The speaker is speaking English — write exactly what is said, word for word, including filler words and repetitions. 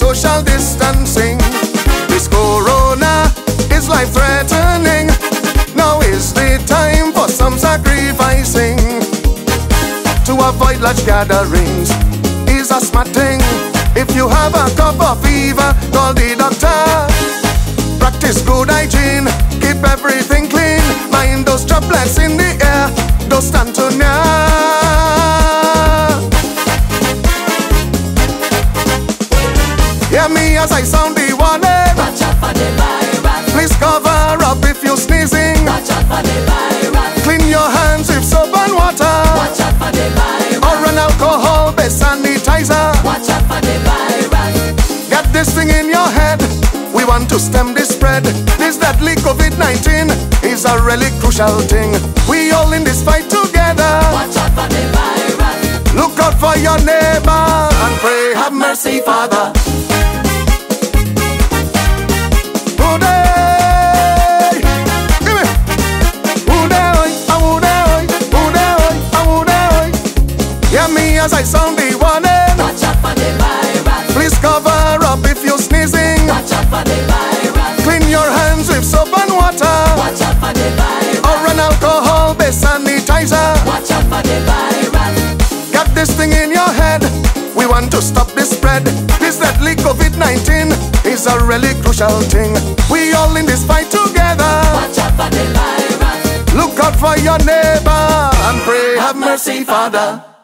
social distancing. This corona is life-threatening. Now is the time for some sacrificing. To avoid large gatherings is a smart thing. If you have a cough or fever, call the doctor. Practice good hygiene, keep everything clean. Mind those droplets in the air, don't stand too near. Hear me as I sound the warning. Watch out for the virus. Please cover up if you're sneezing. Watch out for the virus. Clean your hands with soap and water. Watch out for the virus. Or an alcohol-based sanitizer. Watch out for the virus. Get this thing in your head. We want to stem this spread. This deadly COVID nineteen is a really crucial thing. We all in this fight together. Watch out for the virus. Look out for your neighbor and pray, have mercy, Father. Hear me as I sound the warning. Watch out for the virus. Please cover up if you're sneezing. Watch out for the virus. Clean your hands with soap and water. Watch out for the virus. Or an alcohol-based sanitizer. Watch out for the virus. Get this thing in your head. We want to stop this spread. This deadly COVID nineteen is a really crucial thing. We all in this fight together. Watch out for the virus. Look out for your neighbor and pray, have mercy, Father.